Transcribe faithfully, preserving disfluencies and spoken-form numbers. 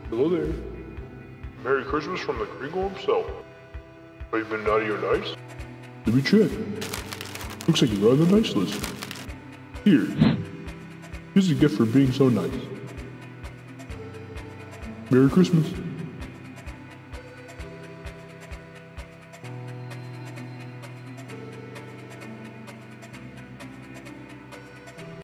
Hello there. Merry Christmas from the Kringle himself. Have you been naughty or nice? Let me check. Looks like you're on the nice list. Here. Here's a gift for being so nice. Merry Christmas.